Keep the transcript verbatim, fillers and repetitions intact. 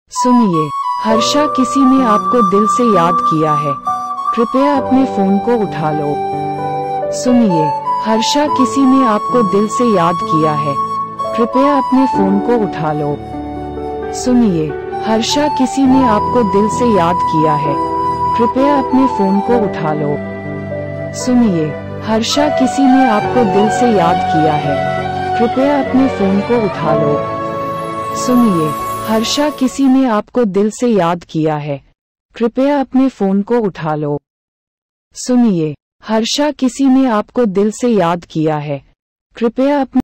सुनिए, हर्षा, किसी ने आपको दिल से याद किया है, कृपया अपने फोन को उठा लो। सुनिए, हर्षा, किसी ने आपको दिल से याद किया है, कृपया अपने फोन को उठा लो। सुनिए, हर्षा, किसी ने आपको दिल से याद किया है, कृपया अपने फोन को उठा लो। सुनिए, हर्षा, किसी ने आपको दिल से याद किया है, कृपया अपने फोन को उठा लो। सुनिए, हर्षा, किसी ने आपको दिल से याद किया है, कृपया अपने फोन को उठा लो। सुनिए, हर्षा, किसी ने आपको दिल से याद किया है, कृपया अपने